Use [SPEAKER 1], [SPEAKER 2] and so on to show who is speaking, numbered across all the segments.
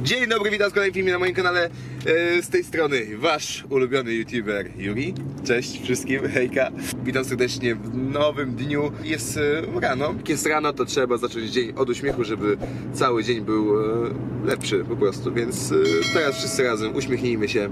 [SPEAKER 1] Dzień dobry, witam w kolejnym filmie na moim kanale. Z tej strony wasz ulubiony youtuber Yuri. Cześć wszystkim, hejka. Witam serdecznie w nowym dniu. Jest rano. Jak jest rano, to trzeba zacząć dzień od uśmiechu, żeby cały dzień był lepszy po prostu. Więc teraz wszyscy razem uśmiechnijmy się.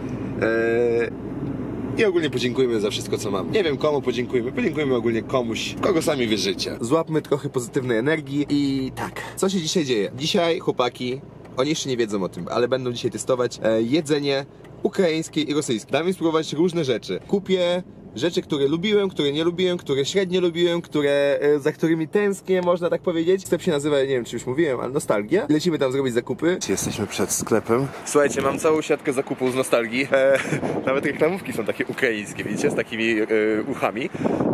[SPEAKER 1] I ogólnie podziękujmy za wszystko, co mam. Nie wiem komu podziękujmy, podziękujmy ogólnie komuś, kogo sami wierzycie. Złapmy trochę pozytywnej energii i tak. Co się dzisiaj dzieje? Dzisiaj chłopaki, oni jeszcze nie wiedzą o tym, ale będą dzisiaj testować jedzenie ukraińskie i rosyjskie. Dam im spróbować różne rzeczy. Kupię rzeczy, które lubiłem, które nie lubiłem, które średnio lubiłem, za którymi tęsknię, można tak powiedzieć. Sklep się nazywa, nie wiem czy już mówiłem, ale Nostalgia. Lecimy tam zrobić zakupy. Jesteśmy przed sklepem. Słuchajcie, mam całą siatkę zakupów z Nostalgii. Nawet reklamówki są takie ukraińskie, widzicie, z takimi uchami.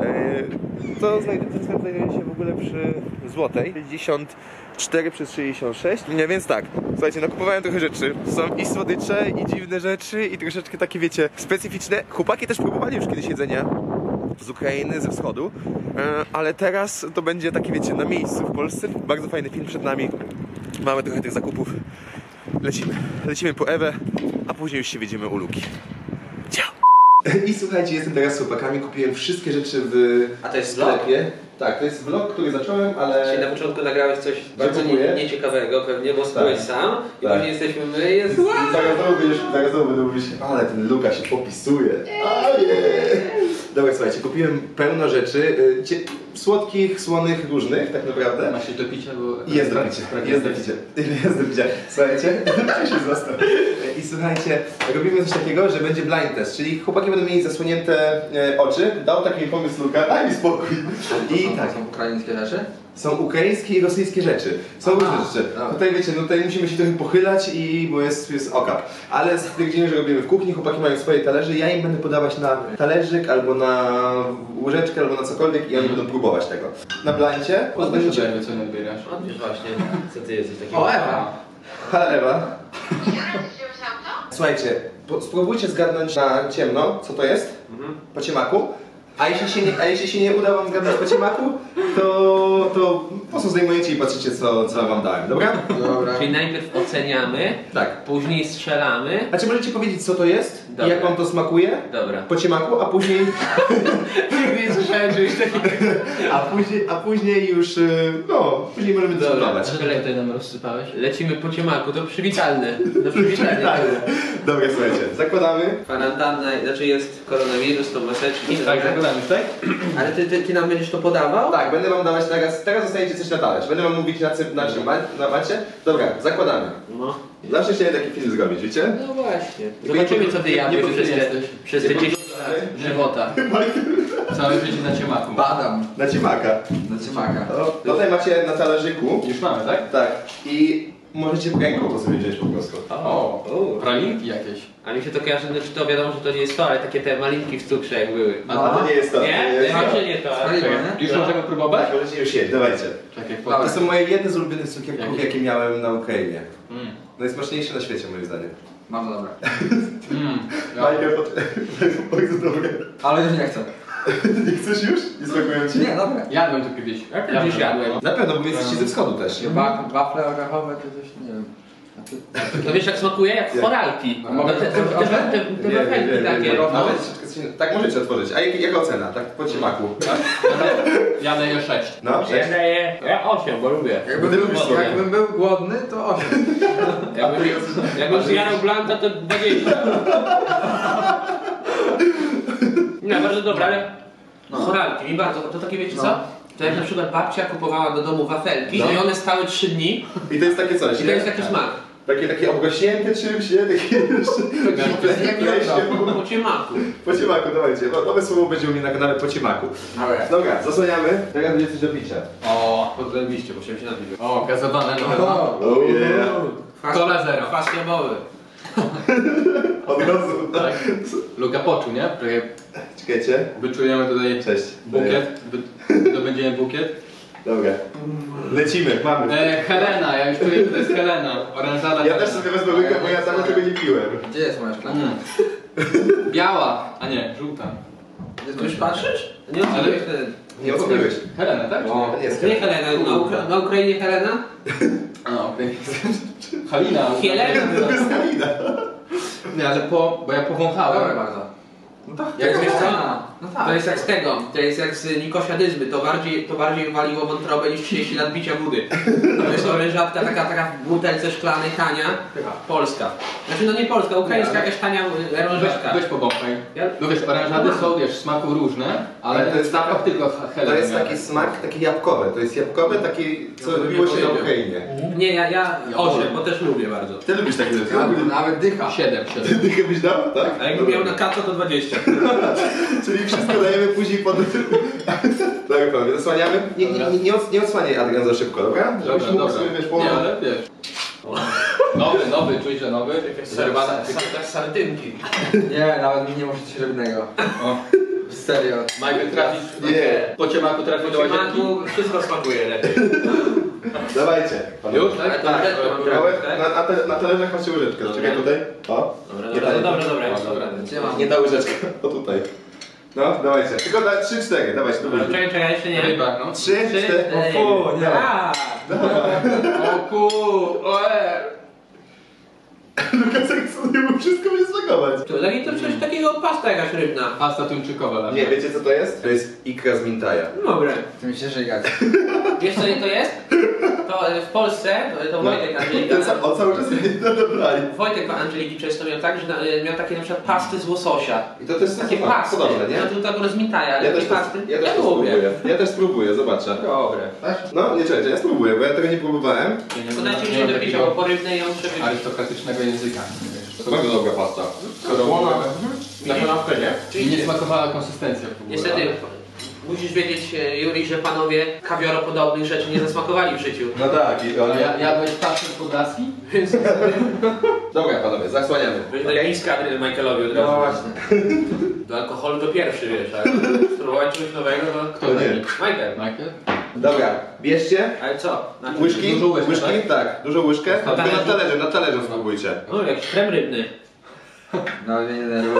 [SPEAKER 1] To sklep znajduje się w ogóle przy Złotej. 54 przez 66. Nie, więc tak, słuchajcie, nakupowałem trochę rzeczy. Są i słodycze, i dziwne rzeczy, i troszeczkę takie, wiecie, specyficzne. Chłopaki też próbowali już kiedyś jedzenia z Ukrainy, ze wschodu, ale teraz to będzie takie, wiecie, na miejscu w Polsce. Bardzo fajny film przed nami. Mamy trochę tych zakupów. Lecimy po Ewę, a później już się wiedziemy u Luki. Ciao! I słuchajcie, jestem teraz z chłopakami, kupiłem wszystkie rzeczy w
[SPEAKER 2] A to jest
[SPEAKER 1] sklepie.
[SPEAKER 2] vlog?
[SPEAKER 1] Tak, to jest vlog, który zacząłem, ale...
[SPEAKER 2] Czyli na początku nagrałeś coś bardzo nieciekawego pewnie, bo byłeś sam i później jesteśmy my, jest...
[SPEAKER 1] Zaraz znowu będę mówić, ale ten Luka się popisuje. Dobra, słuchajcie, kupiłem pełno rzeczy, słodkich, słonych, różnych, tak naprawdę.
[SPEAKER 3] Ma się do picia, bo...
[SPEAKER 1] Jest do picia. Słuchajcie, się został. I słuchajcie, robimy coś takiego, że będzie blind test, czyli chłopaki będą mieli zasłonięte oczy. Dał taki pomysł Luka, daj mi spokój. I tak.
[SPEAKER 3] Są ukraińskie rzeczy?
[SPEAKER 1] Są ukraińskie i rosyjskie rzeczy. Są różne rzeczy. Tutaj wiecie, no tutaj musimy się trochę pochylać bo jest okap. Ale stwierdzimy, że robimy w kuchni, chłopaki mają swoje talerze, ja im będę podawać na talerzyk, albo na łyżeczkę, albo na cokolwiek i oni będą próbować tego. Na blancie
[SPEAKER 3] Pozwolicie, co nie odbierasz.
[SPEAKER 2] Odbierz właśnie, co ty jesteś taki...
[SPEAKER 3] O, Ewa!
[SPEAKER 1] Halo Ewa. Słuchajcie, spróbujcie zgadnąć na ciemno, co to jest, po ciemaku. A jeśli się nie uda wam zgadnąć po ciemaku, to po prostu zdejmujecie i patrzycie, co wam dałem, dobra?
[SPEAKER 3] Dobra.
[SPEAKER 2] Czyli najpierw oceniamy,
[SPEAKER 1] Tak.
[SPEAKER 2] później strzelamy.
[SPEAKER 1] Znaczy możecie powiedzieć, co to jest
[SPEAKER 2] Dobra.
[SPEAKER 1] i jak wam to smakuje
[SPEAKER 2] Dobra.
[SPEAKER 1] po ciemaku, a później...
[SPEAKER 2] Nigdy nie słyszałem, że już taki...
[SPEAKER 1] a później już, później możemy dyskutować.
[SPEAKER 3] Co tutaj nam rozsypałeś?
[SPEAKER 2] Lecimy po ciemaku, to przywitalne. Do przywitania.
[SPEAKER 1] Dobra, słuchajcie, zakładamy.
[SPEAKER 2] Kwarantanna, znaczy jest koronawirus, to maseczki.
[SPEAKER 3] Tak, zakładamy już, tak?
[SPEAKER 2] Ale ty nam będziesz to podawał?
[SPEAKER 1] Tak, będę wam dawać teraz dostajecie coś na talerz. Będę wam mówić na czym macie. Dobra, zakładamy.
[SPEAKER 2] No.
[SPEAKER 1] Zawsze chciałem taki film zrobić, wiecie?
[SPEAKER 2] No właśnie. Zobaczymy, co ty jadłeś przez te 10 lat żywota.
[SPEAKER 3] Całe życie na ciemaku.
[SPEAKER 1] Badam. Na ciemaka.
[SPEAKER 3] Na ciemaka.
[SPEAKER 1] Tutaj macie na talerzyku.
[SPEAKER 3] Już mamy, tak?
[SPEAKER 1] Tak. I możecie ręką to sobie wziąć po prostu.
[SPEAKER 3] O, pralinki jakieś.
[SPEAKER 2] A mi się to kojarzy, znaczy to wiadomo, że to nie jest to, ale takie te malinki w cukrze jak były.
[SPEAKER 1] A to nie jest to.
[SPEAKER 2] Nie? Wiem, że nie to.
[SPEAKER 3] Już możemy próbować?
[SPEAKER 1] Tak, możecie już jeść, dawajcie.
[SPEAKER 3] Tak jak
[SPEAKER 1] To są moje jedne z ulubionych cukierków, jakie miałem na Ukrainie. Najsmaczniejsze na świecie, moim zdaniem.
[SPEAKER 3] Bardzo dobre.
[SPEAKER 1] Bardzo dobre.
[SPEAKER 3] Ale już nie chcę.
[SPEAKER 1] Nie chcesz już? Nie smakują ci?
[SPEAKER 3] Nie, dobra. Jadłem to kiedyś.
[SPEAKER 2] Ja gdzieś jadłem.
[SPEAKER 1] Na pewno, bo jesteście ze wschodu też.
[SPEAKER 3] Wafle orzechowe czy coś, nie wiem.
[SPEAKER 2] To wiesz jak smakuje? Jak foralki.
[SPEAKER 3] No,
[SPEAKER 2] Te wafelki takie.
[SPEAKER 1] Tak możecie otworzyć. A jaka ocena? Tak po ciemaku.
[SPEAKER 3] Ja daję 6.
[SPEAKER 1] No,
[SPEAKER 2] Ja daję 8, bo lubię.
[SPEAKER 3] Jakbym był głodny, to 8.
[SPEAKER 2] Jakbym zjadł Blanka, to 20. Nie, bardzo dobre, ale foralki mi bardzo, to takie wiecie co? To jak na przykład babcia kupowała do domu wafelki i one stały 3 dni
[SPEAKER 1] i to jest takie coś,
[SPEAKER 2] i to jest taki smak.
[SPEAKER 1] Takie obrośnięte czymś, nie? Takie
[SPEAKER 2] Po ciemaku.
[SPEAKER 1] Po ciemaku, dawajcie. Nowe słowo będzie u mnie na kanale po ciemaku. Dobra, zasłaniamy. Teraz będzie coś do picia.
[SPEAKER 3] O, podlebiście, bo się napić. O, gazowane
[SPEAKER 1] Oh yeah.
[SPEAKER 3] Cola zero.
[SPEAKER 2] Kwas jabłowy.
[SPEAKER 1] Od razu.
[SPEAKER 3] Tak. Luka poczuł, nie?
[SPEAKER 1] Czekajcie.
[SPEAKER 3] Wyczujemy tutaj bukiet. Dobędziemy bukiet.
[SPEAKER 1] Dobra. Lecimy, mamy.
[SPEAKER 3] Helena, ja już czuję, że to jest Helena. Oranżada.
[SPEAKER 1] Ja też sobie wezmę łyka, bo ja tam tego nie piłem.
[SPEAKER 3] Gdzie jest moja szklanka? Biała, a nie, żółta.
[SPEAKER 2] Ty już patrzysz? Nie
[SPEAKER 3] Ale-
[SPEAKER 2] oceniłeś ten.
[SPEAKER 1] Nie oceniłeś.
[SPEAKER 3] Helena, tak?
[SPEAKER 2] No.
[SPEAKER 1] To nie jest
[SPEAKER 2] Nie Helena, na Ukrainie Helena?
[SPEAKER 3] A, okej. Halina.
[SPEAKER 2] Helena.
[SPEAKER 1] To jest Kalina.
[SPEAKER 3] Nie, ale bo ja powąchałem.
[SPEAKER 2] bardzo.
[SPEAKER 3] No tak.
[SPEAKER 2] Jak wiesz co?
[SPEAKER 3] No tak.
[SPEAKER 2] To jest jak z tego, to jest jak z Nikosiadyzmy, to bardziej waliło wątrobę niż 30 lat bicia budy. To jest orężatka taka w butelce szklanej, tania, polska. Znaczy no nie polska, ukraińska,
[SPEAKER 3] Nie, ale-
[SPEAKER 2] jakaś tania orężatka.
[SPEAKER 3] Weź powąchaj.
[SPEAKER 2] Ja-
[SPEAKER 3] No wiesz, oranżady są, wiesz, smaku różne, ale
[SPEAKER 1] to jest
[SPEAKER 3] zapach
[SPEAKER 1] taka-
[SPEAKER 3] tylko Helena.
[SPEAKER 1] To jest
[SPEAKER 3] miała.
[SPEAKER 1] taki smak, taki jabłkowy. To jest jabłkowy, taki, co
[SPEAKER 2] bym
[SPEAKER 1] robiło
[SPEAKER 2] nie
[SPEAKER 1] się na
[SPEAKER 2] powiedział.
[SPEAKER 1] Ukrainie.
[SPEAKER 2] Nie, ja 8, bo też lubię bardzo.
[SPEAKER 1] Ty lubisz takie rzeczy?
[SPEAKER 3] Nawet dycha. 7.
[SPEAKER 1] Dychę byś dał, tak?
[SPEAKER 2] A jakbym miał na kaco to 20.
[SPEAKER 1] Czyli wszystko dajemy później pod... Dobra, panowie, zasłaniamy. Nie odsłaniaj Adrian za szybko, dobra? Żebyś mógł sobie, wiesz,
[SPEAKER 3] Nie,
[SPEAKER 1] położyć.
[SPEAKER 3] ale wiesz. Nowy, czuć, że nowy. Zerwana.
[SPEAKER 2] Sardynki.
[SPEAKER 4] Nie, nawet mi nie może coś żadnego.
[SPEAKER 3] O.
[SPEAKER 4] Serio.
[SPEAKER 3] Michael trafisz.
[SPEAKER 1] Nie.
[SPEAKER 3] Po ciemaku trafi do łazienki.
[SPEAKER 2] Ciemaku wszystko smakuje lepiej.
[SPEAKER 1] Dawajcie. panowie.
[SPEAKER 3] Już, tak?
[SPEAKER 2] Tak,
[SPEAKER 1] Małe,
[SPEAKER 2] tak?
[SPEAKER 1] na talerzach macie łyżeczkę.
[SPEAKER 2] Dobra.
[SPEAKER 1] Czekaj tutaj. O.
[SPEAKER 2] Dobra,
[SPEAKER 1] Nie
[SPEAKER 2] dobra,
[SPEAKER 1] daj.
[SPEAKER 2] dobra,
[SPEAKER 3] O, dobra.
[SPEAKER 1] Nie ta łyżeczka. O tutaj. No, dawajcie. Tylko 3-4. Dawajcie, to
[SPEAKER 2] Dobra,
[SPEAKER 1] będzie.
[SPEAKER 2] czekaj, jeszcze nie.
[SPEAKER 3] Ryba, no.
[SPEAKER 1] 3, 4.
[SPEAKER 2] O fu,
[SPEAKER 4] nie.
[SPEAKER 3] O oe.
[SPEAKER 1] Lukas, jak sobie mógł wszystko będzie smakować.
[SPEAKER 2] To coś takiego pasta jakaś rybna.
[SPEAKER 3] Pasta tuńczykowa.
[SPEAKER 1] Nie, wiecie co to jest? To jest ikra z mintaja.
[SPEAKER 2] Dobre.
[SPEAKER 4] Ty mi się żygać.
[SPEAKER 2] Wiesz co to jest? To w Polsce, to Wojtek Angelika.
[SPEAKER 1] On cały czas nie dobrali.
[SPEAKER 2] Wojtek Angeliki często miał tak, że miał takie na przykład pasty z łososia.
[SPEAKER 1] I to jest
[SPEAKER 2] Takie pasty.
[SPEAKER 1] podobne, nie?
[SPEAKER 2] No to tak rozmitaja, ale
[SPEAKER 1] Ja
[SPEAKER 2] takie
[SPEAKER 1] też,
[SPEAKER 2] pasty.
[SPEAKER 1] ja też to
[SPEAKER 2] lubię.
[SPEAKER 1] spróbuję. Ja też spróbuję, zobaczę.
[SPEAKER 2] Dobre.
[SPEAKER 1] No, nie czekajcie, ja spróbuję, bo ja tego nie próbowałem.
[SPEAKER 2] To dajcie mi się do picia, bo po rybnej ja muszę wypić.
[SPEAKER 3] arystokratycznego języka.
[SPEAKER 1] Bardzo dobra pasta.
[SPEAKER 2] Na kanapkę, nie?
[SPEAKER 3] I nie smakowała konsystencja w ogóle.
[SPEAKER 2] Niestety, musisz wiedzieć, Juri, że panowie kawioropodobnych rzeczy nie zasmakowali w życiu.
[SPEAKER 1] No tak, i
[SPEAKER 3] Ale jadłeś pasztet podlaski?
[SPEAKER 2] Więc
[SPEAKER 1] Dobra panowie, zasłaniamy.
[SPEAKER 2] okay. Niska Michaelowi od
[SPEAKER 4] No
[SPEAKER 2] razu.
[SPEAKER 4] właśnie.
[SPEAKER 2] Do alkoholu to pierwszy, wiesz, ale spróbować czegoś nowego to...
[SPEAKER 3] Kto
[SPEAKER 1] nie.
[SPEAKER 3] nie?
[SPEAKER 2] Michael.
[SPEAKER 3] Michael?
[SPEAKER 1] Dobra, bierzcie
[SPEAKER 2] Ale co? Na czym?
[SPEAKER 1] łyżki,
[SPEAKER 3] Dużo łyżkę,
[SPEAKER 1] tak? Dużo łyżkę,
[SPEAKER 2] Na
[SPEAKER 1] tylko
[SPEAKER 2] talerzu?
[SPEAKER 1] na talerzu spróbujcie.
[SPEAKER 2] No, jakiś krem rybny.
[SPEAKER 4] No mnie nie denerwuj.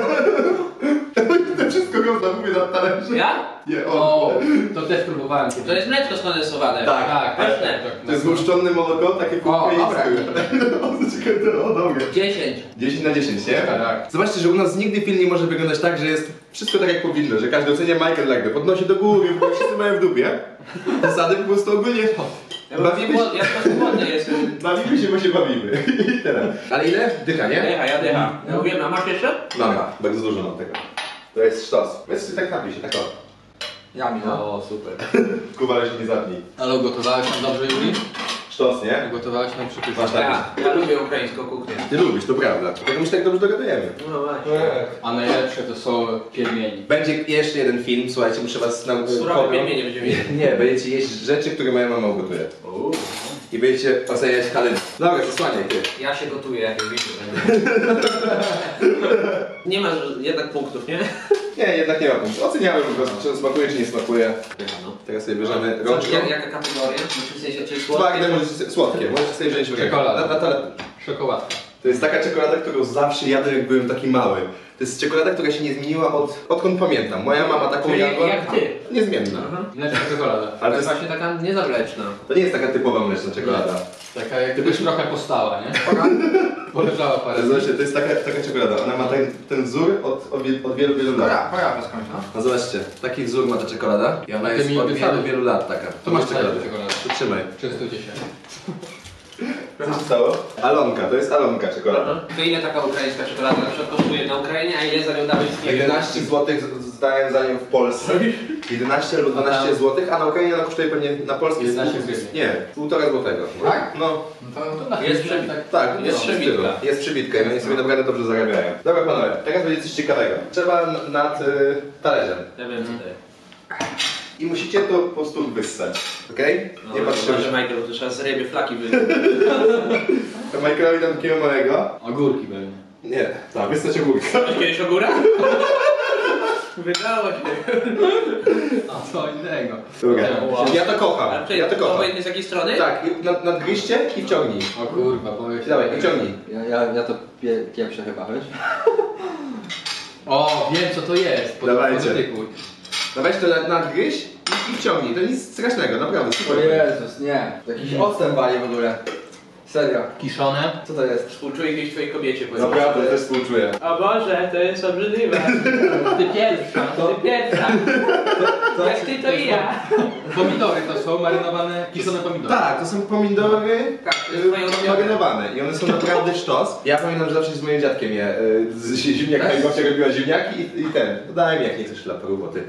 [SPEAKER 1] To wszystko go zamówię na talerzu.
[SPEAKER 2] Ja?
[SPEAKER 1] Nie,
[SPEAKER 3] O, to też próbowałem kiedyś.
[SPEAKER 2] To jest mleczko skondensowane.
[SPEAKER 1] Tak.
[SPEAKER 3] Tak,
[SPEAKER 2] Pyszne.
[SPEAKER 1] To jest złuszczone moloko, takie
[SPEAKER 3] O, dobra.
[SPEAKER 1] O, dobra.
[SPEAKER 2] 10.
[SPEAKER 1] 10 na 10, nie?
[SPEAKER 3] Tak.
[SPEAKER 1] Zobaczcie, że u nas nigdy film nie może wyglądać tak, że jest wszystko tak jak powinno, że każdy ocenia Michael Legge, podnosi do góry, bo wszyscy mają w dupie. Zasady po prostu ogólnie bawimy się,
[SPEAKER 2] Ja po prostu głodny jestem.
[SPEAKER 1] bo się bawimy. I tyle. Ale ile? Dycha, nie?
[SPEAKER 2] Dycha, ja dycha. No wiem, a masz jeszcze?
[SPEAKER 1] Mam, bardzo dużo mam tego. To jest sztos. Więc tak napij się, tak o.
[SPEAKER 4] Ja mi no.
[SPEAKER 3] O, super.
[SPEAKER 1] Kuba, się nie zapnij.
[SPEAKER 3] Ale ugotowałeś nam dobrze, Juri?
[SPEAKER 1] Sztos, nie?
[SPEAKER 3] Ugotowałeś nam przypysznie.
[SPEAKER 1] Masz tak.
[SPEAKER 2] Ja lubię ukraińską kuchnię.
[SPEAKER 1] Ty lubisz, to prawda. Dlatego my się tak dobrze dogadujemy.
[SPEAKER 2] No właśnie.
[SPEAKER 3] A najlepsze to są piermieni.
[SPEAKER 1] Będzie jeszcze jeden film, słuchajcie, muszę was nam
[SPEAKER 2] Surowe pielmienie będziemy mieli.
[SPEAKER 1] Nie, będziecie jeść rzeczy, które moja mama ugotuje. I będziecie oceniać haliny. Dobra, zasłaniaj ty.
[SPEAKER 2] Ja się gotuję, jak wiecie. Nie ma jednak punktów, nie?
[SPEAKER 1] Nie, jednak nie ma punktu. Oceniamy po prostu, czy smakuje, czy nie smakuje.
[SPEAKER 2] No.
[SPEAKER 1] Teraz sobie bierzemy
[SPEAKER 2] Co,
[SPEAKER 1] rączką.
[SPEAKER 2] jaka kategoria? W sensie, czy
[SPEAKER 1] Twarde,
[SPEAKER 2] słodkie?
[SPEAKER 1] możecie słodkie, możecie sobie wziąć w rękę.
[SPEAKER 3] Czekolada. Czekoladka.
[SPEAKER 1] To jest taka czekolada, którą zawsze jadłem, jak byłem taki mały. To jest czekolada, która się nie zmieniła odkąd pamiętam. Moja mama taką
[SPEAKER 2] Czyli
[SPEAKER 1] jadła.
[SPEAKER 2] jak ty.
[SPEAKER 1] Niezmienna.
[SPEAKER 3] Mleczna czekolada.
[SPEAKER 1] Ale to
[SPEAKER 2] To
[SPEAKER 1] jest,
[SPEAKER 2] jest właśnie taka niezawleczna.
[SPEAKER 1] to nie jest taka typowa mleczna czekolada.
[SPEAKER 3] Taka jak gdybyś trochę postała, nie? Poleżała parę
[SPEAKER 1] Ale zobaczcie, to jest taka czekolada. Ona ma ten wzór od wielu, wielu lat.
[SPEAKER 4] Pora skądś, no.
[SPEAKER 1] No zobaczcie, taki wzór ma ta czekolada i ona
[SPEAKER 3] Ty
[SPEAKER 1] jest
[SPEAKER 3] mi
[SPEAKER 1] od
[SPEAKER 3] obiecałeś.
[SPEAKER 1] wielu lubię taka. To masz czekoladę.
[SPEAKER 3] czekoladę.
[SPEAKER 1] Przytrzymaj.
[SPEAKER 3] Częstujcie się.
[SPEAKER 1] Co się stało? Alonka, to jest Alonka czekolada.
[SPEAKER 2] To ile taka ukraińska czekolada na przykład kosztuje na Ukrainie, a ile za nią dałeś z
[SPEAKER 1] 11 zł zdałem za nią w Polsce. 11 lub 12 zł, a na Ukrainie ona kosztuje pewnie na polskie
[SPEAKER 3] 11 zł.
[SPEAKER 1] Nie, 1,5 złotego.
[SPEAKER 4] Tak?
[SPEAKER 1] No,
[SPEAKER 2] Jest przebitka.
[SPEAKER 1] tak,
[SPEAKER 2] Jest przebitka.
[SPEAKER 1] Jest przebitka i oni sobie naprawdę dobrze zarabiają. Dobra panowie, teraz będzie coś ciekawego. Trzeba nad talerzem.
[SPEAKER 2] Ja wiem co to jest.
[SPEAKER 1] I musicie to po prostu wyssać, okej?
[SPEAKER 2] No,
[SPEAKER 1] Nie patrzymy.
[SPEAKER 2] że Michael, to trzeba z ryby flaki wyjść.
[SPEAKER 1] To Michaelowi dam takiego małego.
[SPEAKER 3] Ogórki pewnie.
[SPEAKER 1] Nie, tak, wystać ogórka.
[SPEAKER 2] Masz kiedyś ogóra? Wydało się.
[SPEAKER 3] A co innego.
[SPEAKER 1] Dobra.
[SPEAKER 2] Wow.
[SPEAKER 1] Ja to kocham,
[SPEAKER 2] A czy
[SPEAKER 1] ja to kocham.
[SPEAKER 2] obojętnie z jakiej strony?
[SPEAKER 1] Tak, nadgryźcie i wciągnij.
[SPEAKER 3] O kurwa, boję się.
[SPEAKER 1] Dawaj, i wciągnij.
[SPEAKER 4] Ja to pieprzę chyba, wiesz?
[SPEAKER 3] O, wiem co to jest.
[SPEAKER 1] Dawajcie.
[SPEAKER 3] Podotykuj.
[SPEAKER 1] No weź to nadgryź i wciągnij. To nic strasznego, naprawdę.
[SPEAKER 4] O
[SPEAKER 1] Super.
[SPEAKER 4] Jezus, nie. Jakiś octem wali w ogóle. Serio.
[SPEAKER 3] Kiszone.
[SPEAKER 4] Co to jest?
[SPEAKER 2] Współczuję jakiejś twojej kobiecie, powiem.
[SPEAKER 1] Naprawdę, też współczuję.
[SPEAKER 2] O Boże, to jest obrzydliwe.
[SPEAKER 3] Ty pierwsza.
[SPEAKER 2] Ty pierwsza. Jak ty to i ja.
[SPEAKER 3] Pomidory to są marynowane, kiszone pomidory.
[SPEAKER 1] Tak, to są pomidory
[SPEAKER 2] Tak, to jest moje ulubione.
[SPEAKER 1] marynowane i one są naprawdę sztos. Ja pamiętam, że zawsze z moim dziadkiem je z ziemniakami, babcia robiła ziemniaki i ten. Daj mi jak nie chcesz ślapu, bo ty.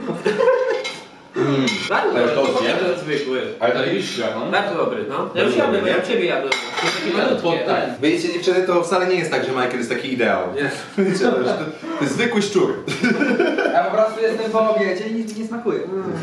[SPEAKER 2] Bardzo
[SPEAKER 1] Ale
[SPEAKER 2] dobry,
[SPEAKER 1] to nie?
[SPEAKER 2] to jest zwykły.
[SPEAKER 1] Ale to
[SPEAKER 3] Zajebiście, no.
[SPEAKER 2] Bardzo dobry, no. Ja już
[SPEAKER 1] Dobry,
[SPEAKER 2] jadłem,
[SPEAKER 1] nie?
[SPEAKER 2] ja u ciebie jadłem. To jest takie malutkie.
[SPEAKER 3] Tak.
[SPEAKER 1] Wiecie dziewczyny, to wcale nie jest tak, że Michael jest taki ideał.
[SPEAKER 2] Nie.
[SPEAKER 1] Wiecie, to jest zwykły szczur.
[SPEAKER 4] Ja po prostu jestem po obiedzie i nic mi nie smakuje.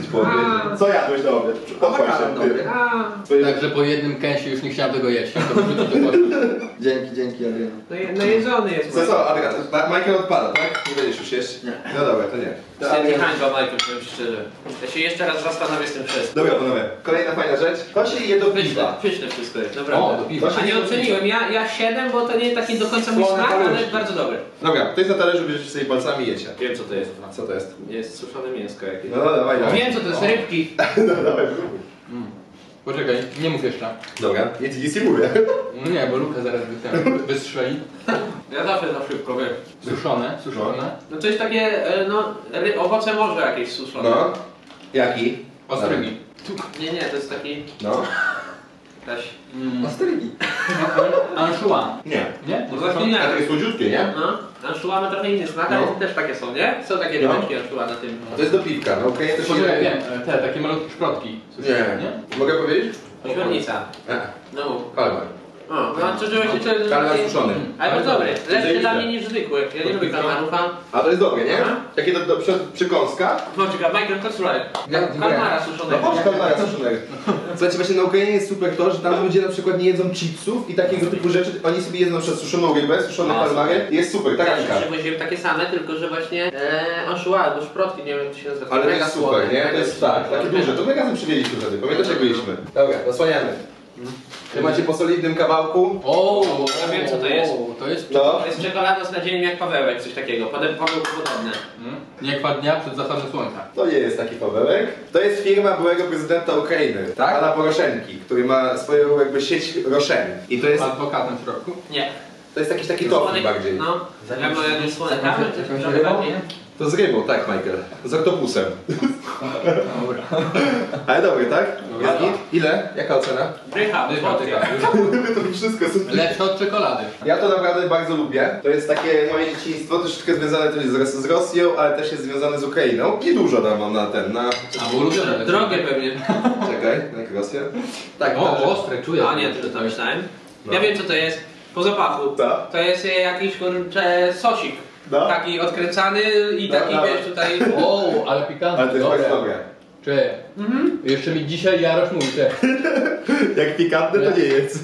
[SPEAKER 1] Co jadłeś na obiad?
[SPEAKER 4] Makaron dobry.
[SPEAKER 3] Także po jednym kęsie już nie chciałem tego jeść. To wrzucić do kosza.
[SPEAKER 4] Dzięki Adrian.
[SPEAKER 2] Najedzony jest.
[SPEAKER 1] Co, Adrian, Michael odpada, tak? Nie będziesz już jeść?
[SPEAKER 4] Nie.
[SPEAKER 1] No dobra, to nie.
[SPEAKER 2] To jest nie hańba, Michael, powiem ci szczerze. Ja się jeszcze raz zastanowię z tym wszystkim.
[SPEAKER 1] Dobra panowie, kolejna fajna rzecz. To się je do
[SPEAKER 2] Pyszne,
[SPEAKER 1] piwa.
[SPEAKER 2] pyszne wszystko jest,
[SPEAKER 3] O,
[SPEAKER 2] naprawdę.
[SPEAKER 3] do piwa.
[SPEAKER 2] A nie oceniłem, ja 7, bo to nie taki do końca mój
[SPEAKER 1] Słone
[SPEAKER 2] smak, ale
[SPEAKER 1] paluszki.
[SPEAKER 2] bardzo dobry.
[SPEAKER 1] Dobra, to jest na talerzu, bierzecie sobie palcami i jecie.
[SPEAKER 2] Wiem co to jest.
[SPEAKER 1] A co to jest?
[SPEAKER 2] Jest suszone mięsko jakieś.
[SPEAKER 1] No dawaj, dawaj.
[SPEAKER 2] Wiem co to jest, rybki.
[SPEAKER 1] No dawaj.
[SPEAKER 3] Poczekaj, nie mów jeszcze.
[SPEAKER 1] Dobra, nic nie mówię.
[SPEAKER 3] No nie, bo Luka zaraz wystrzeli.
[SPEAKER 2] Ja zawsze za szybko wiem.
[SPEAKER 3] Suszone, suszone.
[SPEAKER 2] No to jest takie, no, owoce morza jakieś suszone.
[SPEAKER 1] No. Jaki?
[SPEAKER 3] Ostrygi.
[SPEAKER 2] Nie, to jest taki,
[SPEAKER 1] No.
[SPEAKER 2] jakaś,
[SPEAKER 4] Ostrygi.
[SPEAKER 3] Anchois.
[SPEAKER 1] Nie.
[SPEAKER 3] Nie?
[SPEAKER 2] no właśnie nie.
[SPEAKER 1] A to jest słodziutkie, nie?
[SPEAKER 2] No, anchois ma trochę inny smak,
[SPEAKER 1] No.
[SPEAKER 2] ale też takie są, nie? Są takie
[SPEAKER 1] No.
[SPEAKER 2] rybeczki anchois na tym.
[SPEAKER 1] To jest do piwka, no okej, to się
[SPEAKER 3] Poczekaj, wiem, te takie malutkie szprotki.
[SPEAKER 1] Nie. Mogę powiedzieć?
[SPEAKER 2] Ośmiornica. No.
[SPEAKER 1] Kalmar.
[SPEAKER 2] O, no to właśnie to...
[SPEAKER 1] Kalmar suszony.
[SPEAKER 2] Ale to dobry, lepszy
[SPEAKER 1] Zajebiste.
[SPEAKER 2] dla mnie niż zwykły. Ja nie lubię kalmarów, a...
[SPEAKER 1] A to jest dobre, nie?
[SPEAKER 2] Aha.
[SPEAKER 1] Takie do przykąska.
[SPEAKER 2] No czekaj, Michael, chodź słuchaj. Kalmara
[SPEAKER 1] No
[SPEAKER 2] suszonego.
[SPEAKER 1] chodź kalmara suszonego. Słuchajcie, właśnie na Ukrainie jest super to, że tam ludzie na przykład nie jedzą chipsów i takiego typu rzeczy. Oni sobie jedzą na przykład suszoną rybę, suszone
[SPEAKER 2] No,
[SPEAKER 1] kalmary. Jest super,
[SPEAKER 2] Tak,
[SPEAKER 1] taranka.
[SPEAKER 2] przywozimy takie same, tylko że właśnie anchois albo szprotki, nie wiem jak to się nazywa.
[SPEAKER 1] Ale to
[SPEAKER 2] Mega
[SPEAKER 1] jest
[SPEAKER 2] słone,
[SPEAKER 1] super, nie? To
[SPEAKER 2] mega
[SPEAKER 1] jest
[SPEAKER 2] słone.
[SPEAKER 1] tak, takie duże. To my razem przywieźliśmy wtedy, pamiętasz jak byliśmy? Dobra, zasłaniamy. Wy macie po solidnym kawałku.
[SPEAKER 3] O,
[SPEAKER 2] Ja wiem, co to jest.
[SPEAKER 3] To jest
[SPEAKER 1] No.
[SPEAKER 2] To jest czekolada z nadziejem jak Pawełek, coś takiego. Pawełku podobne.
[SPEAKER 3] nie kwa dnia przed zachodem słońca.
[SPEAKER 1] To nie jest taki Pawełek. To jest firma byłego prezydenta Ukrainy,
[SPEAKER 4] Tak?
[SPEAKER 1] Pana Poroszenki, który ma swoją jakby sieć Roszeni. I to jest,
[SPEAKER 3] Adwokatem w środku.
[SPEAKER 2] Nie.
[SPEAKER 1] to jest jakiś taki tofu
[SPEAKER 2] Słonek-
[SPEAKER 1] bardziej.
[SPEAKER 2] No. Ja mam słonek.
[SPEAKER 4] jakąś rybą?
[SPEAKER 1] To z rybą, tak Michael. Z oktopusem.
[SPEAKER 3] Dobra.
[SPEAKER 1] Ale dobry, tak?
[SPEAKER 3] Dobra.
[SPEAKER 1] Jaki? Ile? Jaka ocena?
[SPEAKER 2] Brycha,
[SPEAKER 3] Dycha,
[SPEAKER 2] słodkie.
[SPEAKER 3] dycha.
[SPEAKER 1] To wszystko są...
[SPEAKER 3] Lepsze od czekolady.
[SPEAKER 1] Ja to naprawdę bardzo lubię. To jest takie moje dzieciństwo, troszeczkę związane też z Rosją, ale też jest związane z Ukrainą. I dużo tam mam na ten, na...
[SPEAKER 3] A, bo ulubione.
[SPEAKER 2] Drogie pewnie.
[SPEAKER 1] Czekaj, jak Rosja? Tak,
[SPEAKER 3] O,
[SPEAKER 1] dobrze.
[SPEAKER 3] ostre, czuję.
[SPEAKER 2] A nie, to myślałem.
[SPEAKER 1] No.
[SPEAKER 2] Ja wiem co to jest. Po zapachu.
[SPEAKER 1] Co?
[SPEAKER 2] To jest jakiś kurczę sosik.
[SPEAKER 1] No.
[SPEAKER 2] Taki odkręcany i
[SPEAKER 1] No,
[SPEAKER 2] taki
[SPEAKER 1] no.
[SPEAKER 2] wiesz tutaj.
[SPEAKER 3] O, ale pikantne.
[SPEAKER 1] Ale to jest bardzo dobre.
[SPEAKER 3] Czy? Jeszcze mi dzisiaj Jarosz mówi, że...
[SPEAKER 1] Jak pikantne to nie jest.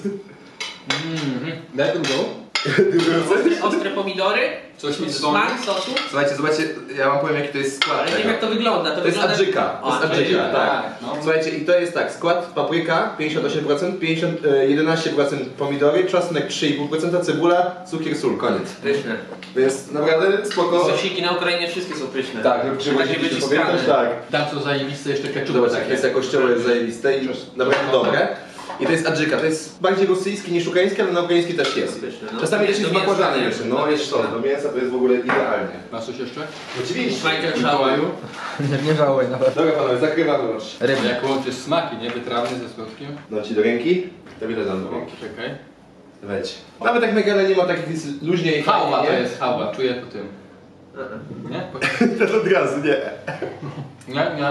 [SPEAKER 3] Daj drugą.
[SPEAKER 2] Ostre pomidory.
[SPEAKER 3] Coś mi
[SPEAKER 2] Smak sosu.
[SPEAKER 1] Słuchajcie, zobaczcie, ja wam powiem jaki to jest skład
[SPEAKER 2] Ale nie
[SPEAKER 1] tego.
[SPEAKER 2] wiem jak to wygląda.
[SPEAKER 1] To jest
[SPEAKER 2] wygląda...
[SPEAKER 1] adżyka. To jest
[SPEAKER 2] O,
[SPEAKER 1] adżyka,
[SPEAKER 2] adżyka,
[SPEAKER 1] tak.
[SPEAKER 3] no.
[SPEAKER 1] Słuchajcie, i to jest tak, skład papryka 58%, 11% pomidory, czosnek 3,5%, cebula, cukier, sól, koniec.
[SPEAKER 2] Pyszne.
[SPEAKER 1] Więc naprawdę spoko.
[SPEAKER 2] Sosiki na Ukrainie wszystkie są pyszne.
[SPEAKER 1] Tak, no
[SPEAKER 2] Takie
[SPEAKER 1] przywoziliście,
[SPEAKER 2] wyciskane.
[SPEAKER 1] pamiętasz? Tak.
[SPEAKER 3] Tam są zajebiste jeszcze keczupy.
[SPEAKER 1] Zobacz,
[SPEAKER 3] takie.
[SPEAKER 1] jak jest jakościowo, jest zajebiste i naprawdę dobre. I to jest adżyka, to jest bardziej rosyjski niż ukraiński, ale na ukraiński też jest.
[SPEAKER 2] Pyszne, no.
[SPEAKER 1] Czasami też jest
[SPEAKER 2] Do mięsa,
[SPEAKER 1] bakłażany
[SPEAKER 2] nie?
[SPEAKER 1] jeszcze,
[SPEAKER 2] Do
[SPEAKER 1] no jest
[SPEAKER 2] mięsa.
[SPEAKER 1] to, do mięsa to jest w ogóle idealnie.
[SPEAKER 3] Masz coś jeszcze?
[SPEAKER 1] Oczywiście.
[SPEAKER 2] Michael
[SPEAKER 3] Mikołaju?
[SPEAKER 4] Nie żałuję nawet.
[SPEAKER 1] Dobra panowie, zakrywamy oczy.
[SPEAKER 4] Ryby.
[SPEAKER 3] Jak łączysz smaki, nie? Wytrawny ze słodkim.
[SPEAKER 1] No ci do ręki? To ile dam do
[SPEAKER 3] O,
[SPEAKER 1] ręki?
[SPEAKER 3] czekaj.
[SPEAKER 1] Wejdź. Nawet jak Megane nie ma takich jest luźniej i
[SPEAKER 3] Hałwa
[SPEAKER 1] fajnie,
[SPEAKER 3] to
[SPEAKER 1] nie?
[SPEAKER 3] jest, hałwa, czuję po tym. Nie?
[SPEAKER 1] To od razu, nie.
[SPEAKER 3] Nie.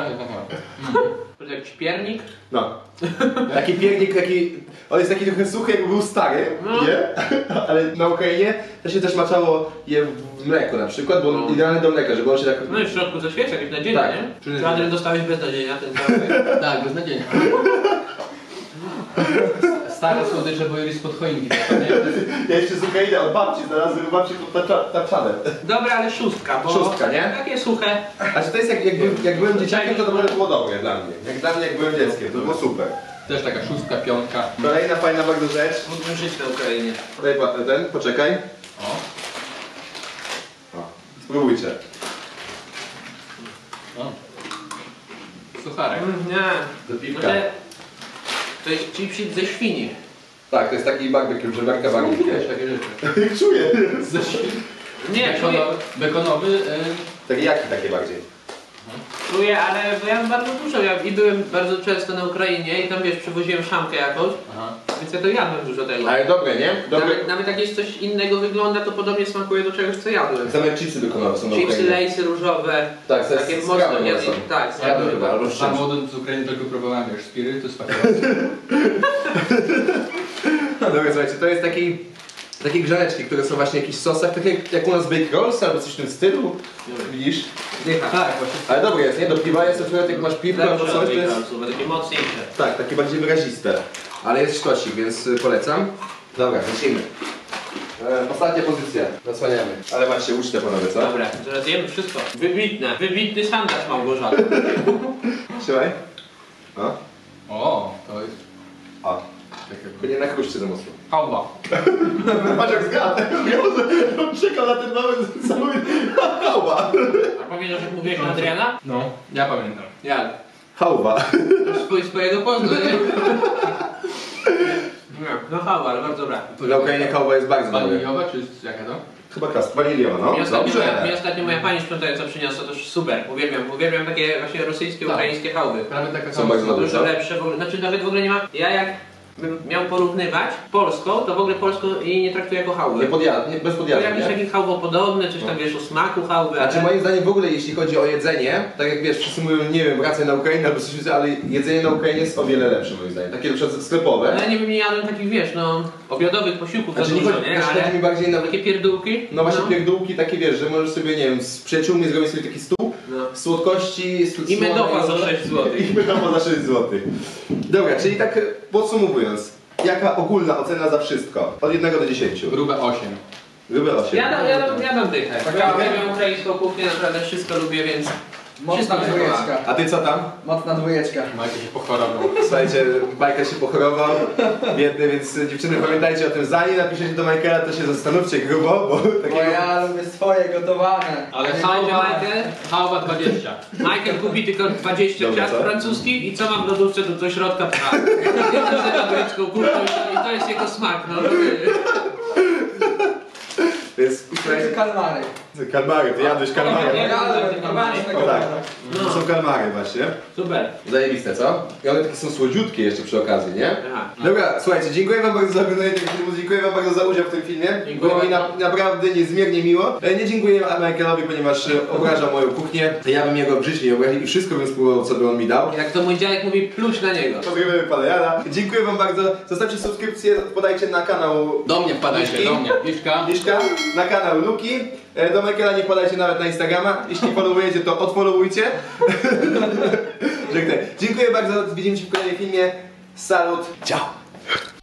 [SPEAKER 2] To jest jakiś piernik.
[SPEAKER 1] No. Taki piernik, taki... On jest taki trochę suchy, jakby był stary,
[SPEAKER 2] No.
[SPEAKER 1] nie? Ale na Ukrainie to się też maczało je w mleku na przykład, bo
[SPEAKER 2] No.
[SPEAKER 1] idealne do mleka, żeby on się tak...
[SPEAKER 2] No i w środku ze świeca, jakieś nadzieja,
[SPEAKER 1] Tak.
[SPEAKER 2] nie?
[SPEAKER 3] Czyli-
[SPEAKER 2] Czy Adrian dostałeś beznadzienia ten cały?
[SPEAKER 3] Tak, beznadziejnie. Stare słodycze były spod choinki.
[SPEAKER 1] Ja jeszcze z Ukrainy od babci znalazłem babci pod tapczanem.
[SPEAKER 2] Dobra, ale szóstka, bo...
[SPEAKER 1] Szóstka, nie?
[SPEAKER 2] Takie suche.
[SPEAKER 1] A czy to jest jak byłem dzieciakiem, to naprawdę było dobre dla mnie. Jak dla mnie, jak byłem dzieckiem, to było super.
[SPEAKER 3] Też taka szóstka, piątka.
[SPEAKER 1] Kolejna fajna bardzo rzecz.
[SPEAKER 2] Mógłbym żyć na Ukrainie.
[SPEAKER 1] Tutaj ten, poczekaj.
[SPEAKER 3] O.
[SPEAKER 1] O, spróbujcie.
[SPEAKER 3] O. Sucharek.
[SPEAKER 2] Nie.
[SPEAKER 1] Do piwka.
[SPEAKER 2] Może to jest chipsit ze świni.
[SPEAKER 1] Tak, to jest taki barbecue, żeberka barbecue.
[SPEAKER 3] Wiesz, takie rzeczy.
[SPEAKER 1] Czuję.
[SPEAKER 2] Nie, czuję,
[SPEAKER 3] Bekonowy.
[SPEAKER 1] Taki jaki takie bardziej?
[SPEAKER 2] czuję, ale bo ja bardzo dużo, i byłem bardzo często na Ukrainie i tam wiesz, przywoziłem szamkę jakąś,
[SPEAKER 3] Aha.
[SPEAKER 2] więc ja to jadłem dużo tego.
[SPEAKER 1] Ale dobre, nie? Dobre.
[SPEAKER 2] Nawet jak jest coś innego wygląda, to podobnie smakuje do czegoś, co jadłem.
[SPEAKER 1] Same chipsy bekonowe są na
[SPEAKER 2] Chipsy,
[SPEAKER 1] Ukrainie.
[SPEAKER 2] lejsy różowe,
[SPEAKER 1] Tak, to jest
[SPEAKER 2] takie
[SPEAKER 1] z
[SPEAKER 2] mocno,
[SPEAKER 1] kawą
[SPEAKER 2] ja,
[SPEAKER 1] są.
[SPEAKER 2] tak,
[SPEAKER 1] Ja
[SPEAKER 2] jadłem
[SPEAKER 1] chyba, albo
[SPEAKER 3] Tam
[SPEAKER 1] szczęście.
[SPEAKER 3] młodym z Ukrainy tylko próbowałem, wiesz, spirytus, tak.
[SPEAKER 1] Dobra, słuchajcie, to jest takie grzaneczki, które są właśnie w jakichś sosach, tak jak u nas bake rolls albo coś w tym stylu. Widzisz?
[SPEAKER 2] dycha.
[SPEAKER 1] Tak, właśnie. Ale dobre jest, nie? Do piwa jest, jak masz piwko albo coś, to jest...
[SPEAKER 2] Takie mocniejsze.
[SPEAKER 1] Tak, takie bardziej wyraziste. Ale jest sztosik, więc polecam. Dobra, lecimy. Ostatnia pozycja. Zasłaniamy. Ale macie ucztę panowie, co?
[SPEAKER 2] Dobra, teraz jemy wszystko. Wybitny sandaż Małgorzata.
[SPEAKER 1] Trzymaj. O.
[SPEAKER 3] O, to jest
[SPEAKER 1] O. Tylko nie nakruszcie za mocno.
[SPEAKER 3] hałwa.
[SPEAKER 1] Patrz jak zgadł. On czekał na ten moment cały... Hałwa.
[SPEAKER 2] A pamiętasz jak mówiłeś na Adriana?
[SPEAKER 3] No, ja pamiętam.
[SPEAKER 2] Jak?
[SPEAKER 1] Hałwa.
[SPEAKER 2] Swojego poznania. No hałwa, ale bardzo dobra.
[SPEAKER 1] Na Ukrainie hałwa jest bardzo dobra.
[SPEAKER 3] Waniliowa czy jaka to?
[SPEAKER 1] Chyba klas waniliowa, no.
[SPEAKER 2] Mi ostatnio moja pani sprzątająca przyniosła, to super, uwielbiam takie właśnie rosyjskie,
[SPEAKER 3] Tak.
[SPEAKER 2] ukraińskie hałwy.
[SPEAKER 3] Prawie taka
[SPEAKER 1] Są bardzo dobre.
[SPEAKER 2] Dużo lepsze, w ogóle, znaczy nawet w ogóle nie ma, ja jak bym miał porównywać polską, to w ogóle polską jej nie traktuję jako hałwę.
[SPEAKER 1] Nie bez
[SPEAKER 2] To
[SPEAKER 1] podjazdu,
[SPEAKER 2] jakiś
[SPEAKER 1] nie?
[SPEAKER 2] taki hałwopodobny, coś tam wiesz o smaku hałwy,
[SPEAKER 1] Znaczy
[SPEAKER 2] ale...
[SPEAKER 1] moim zdaniem w ogóle jeśli chodzi o jedzenie, tak jak wiesz, wszyscy mówią, nie wiem, wracaj na Ukrainę albo coś, ale jedzenie na Ukrainie jest o wiele lepsze moim zdaniem. Takie na przykład sklepowe.
[SPEAKER 2] Ja nie jadłem takich, wiesz, no, obiadowych posiłków za
[SPEAKER 1] Znaczy nie
[SPEAKER 2] dużo,
[SPEAKER 1] chodzi,
[SPEAKER 2] nie?
[SPEAKER 1] chodzi mi
[SPEAKER 2] Ale
[SPEAKER 1] bardziej na...
[SPEAKER 2] takie pierdółki.
[SPEAKER 1] No właśnie pierdółki takie wiesz, że możesz sobie, nie wiem, z przyjaciółmi zrobić sobie taki stół,
[SPEAKER 2] No.
[SPEAKER 1] słodkości...
[SPEAKER 2] I medowa za 6 zł.
[SPEAKER 1] I medowa za 6 zł. Dobra, czyli tak podsumowując, jaka ogólna ocena za wszystko? Od 1 do 10.
[SPEAKER 3] Grube 8.
[SPEAKER 1] Grube 8.
[SPEAKER 2] Ja dam dychę. Ja uwielbiam ukraińską kuchnię, naprawdę wszystko lubię, więc...
[SPEAKER 4] Mocna
[SPEAKER 2] Wszystko
[SPEAKER 4] dwójeczka.
[SPEAKER 1] A ty co tam?
[SPEAKER 4] Mocna dwójeczka.
[SPEAKER 3] Majka się pochorował.
[SPEAKER 1] Słuchajcie, Bajka się pochorował, biedny, więc dziewczyny pamiętajcie o tym, zanim napiszecie do Michaela, to się zastanówcie grubo, bo
[SPEAKER 4] Bo
[SPEAKER 1] takiego...
[SPEAKER 4] ja lubię swoje gotowane.
[SPEAKER 3] Ale
[SPEAKER 2] Będzie
[SPEAKER 3] hałwa,
[SPEAKER 2] Michael?
[SPEAKER 3] hałwa 20.
[SPEAKER 2] Michael kupi tylko 20
[SPEAKER 1] Dobra,
[SPEAKER 2] ciast
[SPEAKER 1] co?
[SPEAKER 2] francuskich i co mam w lodówce, to do środka pcha. Ja nazywa grecką kuchnią i to jest jego smak, no.
[SPEAKER 1] Więc
[SPEAKER 4] To
[SPEAKER 1] słuchajcie,
[SPEAKER 4] jest kalmary.
[SPEAKER 1] kalmary, ty jadłeś kalmary.
[SPEAKER 2] Nie,
[SPEAKER 4] Jadłem, próbowałem
[SPEAKER 1] O
[SPEAKER 4] tego.
[SPEAKER 1] tak, to są kalmary właśnie.
[SPEAKER 2] Super.
[SPEAKER 1] Zajebiste, co? I one takie są słodziutkie jeszcze przy okazji, nie?
[SPEAKER 2] Aha.
[SPEAKER 1] Dobra, słuchajcie, dziękuję wam bardzo za oglądanie tego filmu, dziękuję wam bardzo za udział w tym filmie.
[SPEAKER 2] Dziękuję
[SPEAKER 1] Było mi
[SPEAKER 2] bardzo.
[SPEAKER 1] naprawdę niezmiernie miło. Nie dziękuję Michaelowi, ponieważ obrażał moją kuchnię. Ja bym jego w życiu nie obraził i wszystko bym spróbował, co by on mi dał.
[SPEAKER 2] Jak to mój dziadek mówi, pluć na niego.
[SPEAKER 1] Pozdrawiamy pana Jana. Dziękuję wam bardzo. Zostawcie subskrypcję, podajcie na kanał
[SPEAKER 3] Do mnie wpadajcie,
[SPEAKER 1] Liszki.
[SPEAKER 3] do mnie. Liszka.
[SPEAKER 1] Liszka, na kanał Luki. Do Michaela nie podajcie nawet na Instagrama. Jeśli followujecie, to odfollowujcie. Żegnaj. Dziękuję bardzo. Widzimy się w kolejnym filmie. Salut. Ciao.